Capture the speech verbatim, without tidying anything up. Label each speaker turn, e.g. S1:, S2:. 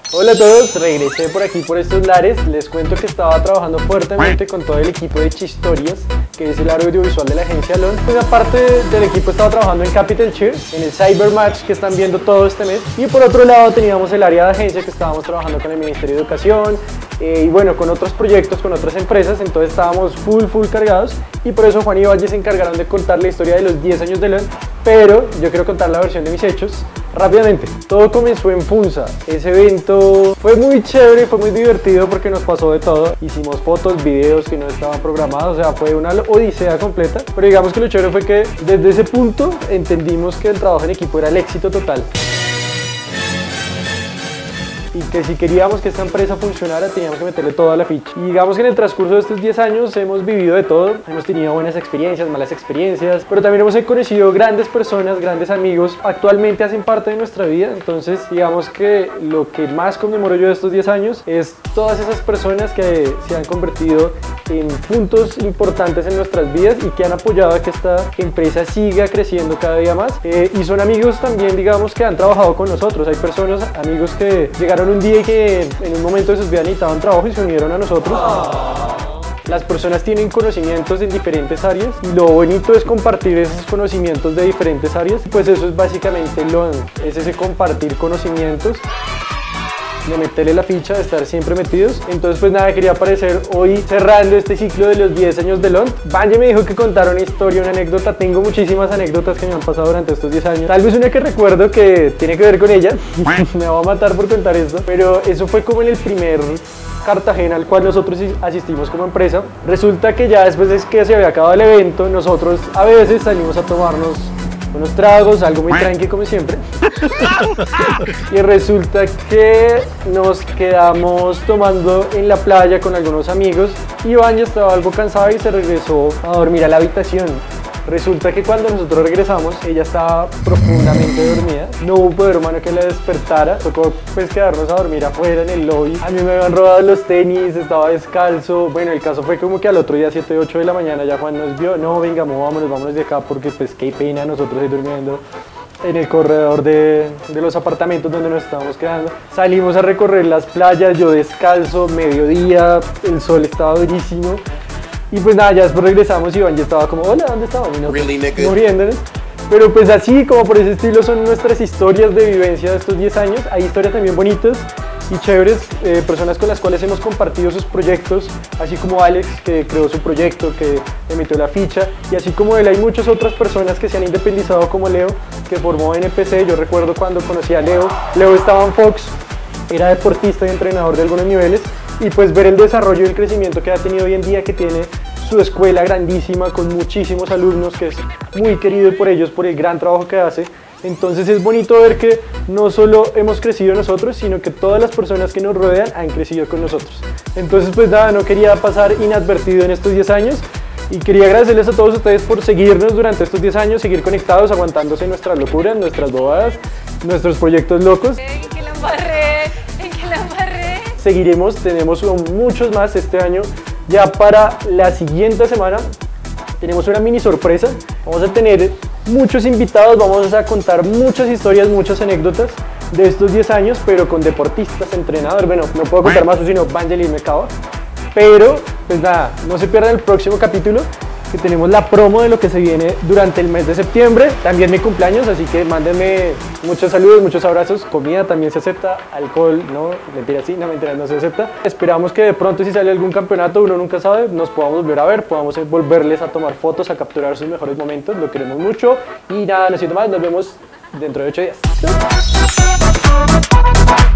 S1: Hola a todos, regresé por aquí por estos lares. Les cuento que estaba trabajando fuertemente con todo el equipo de Chistorias, que es el área audiovisual de la agencia Alon. Pues aparte del equipo estaba trabajando en Capital Cheer, en el Cyber Match que están viendo todo este mes. Y por otro lado teníamos el área de agencia que estábamos trabajando con el Ministerio de Educación eh, y bueno, con otros proyectos, con otras empresas. Entonces estábamos full, full cargados y por eso Juan y Valle se encargaron de contar la historia de los diez años de Alon. Pero yo quiero contar la versión de mis hechos rápidamente. Todo comenzó en Funza. Ese evento fue muy chévere, fue muy divertido porque nos pasó de todo. Hicimos fotos, videos que no estaban programados, o sea, fue una odisea completa. Pero digamos que lo chévere fue que desde ese punto entendimos que el trabajo en equipo era el éxito total. Y que si queríamos que esta empresa funcionara teníamos que meterle toda la ficha. Y digamos que en el transcurso de estos diez años hemos vivido de todo, hemos tenido buenas experiencias, malas experiencias, pero también hemos conocido grandes personas, grandes amigos, actualmente hacen parte de nuestra vida. Entonces digamos que lo que más conmemoro yo de estos diez años es todas esas personas que se han convertido en puntos importantes en nuestras vidas y que han apoyado a que esta empresa siga creciendo cada día más. Eh, y son amigos también, digamos, que han trabajado con nosotros. Hay personas, amigos que llegaron un día y que en un momento de sus vidas necesitaban trabajo y se unieron a nosotros. Las personas tienen conocimientos en diferentes áreas y lo bonito es compartir esos conocimientos de diferentes áreas. Pues eso es básicamente lo, es ese compartir conocimientos, de meterle la ficha, de estar siempre metidos. Entonces pues nada, quería aparecer hoy cerrando este ciclo de los diez años de Alon. Valle me dijo que contara una historia, una anécdota. Tengo muchísimas anécdotas que me han pasado durante estos diez años. Tal vez una que recuerdo que tiene que ver con ella. Me va a matar por contar esto, pero eso fue como en el primer Cartagena al cual nosotros asistimos como empresa. Resulta que ya después de que se había acabado el evento, nosotros a veces salimos a tomarnos unos tragos, algo muy tranqui como siempre. Y resulta que nos quedamos tomando en la playa con algunos amigos y Valle estaba algo cansada y se regresó a dormir a la habitación. Resulta que cuando nosotros regresamos, ella estaba profundamente dormida. No hubo poder humano que la despertara. Tocó pues quedarnos a dormir afuera en el lobby. A mí me habían robado los tenis, estaba descalzo. Bueno, el caso fue como que al otro día, siete, ocho de la mañana, ya Juan nos vio. No, venga, vámonos, vámonos de acá porque pues qué pena nosotros ahí durmiendo en el corredor de, de los apartamentos donde nos estábamos quedando. Salimos a recorrer las playas, yo descalzo, mediodía, el sol estaba durísimo. Y pues nada, ya después regresamos y Iván ya estaba como, hola, ¿dónde estaban? Y
S2: really,
S1: muriéndonos. Pero pues así, como por ese estilo, son nuestras historias de vivencia de estos diez años. Hay historias también bonitas y chéveres, eh, personas con las cuales hemos compartido sus proyectos, así como Alex, que creó su proyecto, que le metió la ficha, y así como él hay muchas otras personas que se han independizado, como Leo, que formó N P C. Yo recuerdo cuando conocí a Leo, Leo estaba en Fox, era deportista y entrenador de algunos niveles, y pues ver el desarrollo y el crecimiento que ha tenido hoy en día, que tiene su escuela grandísima con muchísimos alumnos, que es muy querido por ellos por el gran trabajo que hace. Entonces es bonito ver que no solo hemos crecido nosotros, sino que todas las personas que nos rodean han crecido con nosotros. Entonces pues nada, no quería pasar inadvertido en estos diez años y quería agradecerles a todos ustedes por seguirnos durante estos diez años, seguir conectados, aguantándose nuestras locuras, nuestras bobadas, nuestros proyectos locos.
S3: En que la embarré, en que la embarré.
S1: Seguiremos, tenemos muchos más este año. Ya para la siguiente semana tenemos una mini sorpresa. Vamos a tener muchos invitados, vamos a contar muchas historias, muchas anécdotas de estos diez años, pero con deportistas, entrenadores. Bueno, no puedo contar más, sino Vangelis me acaba. Pero, pues nada, no se pierdan el próximo capítulo, que tenemos la promo de lo que se viene durante el mes de septiembre. También mi cumpleaños, así que mándenme muchos saludos, muchos abrazos. Comida también se acepta, alcohol, no, mentira, sí, no, mentira, no se acepta. Esperamos que de pronto, si sale algún campeonato, uno nunca sabe, nos podamos volver a ver, podamos volverles a tomar fotos, a capturar sus mejores momentos. Lo queremos mucho y nada, no siento más, nos vemos dentro de ocho días.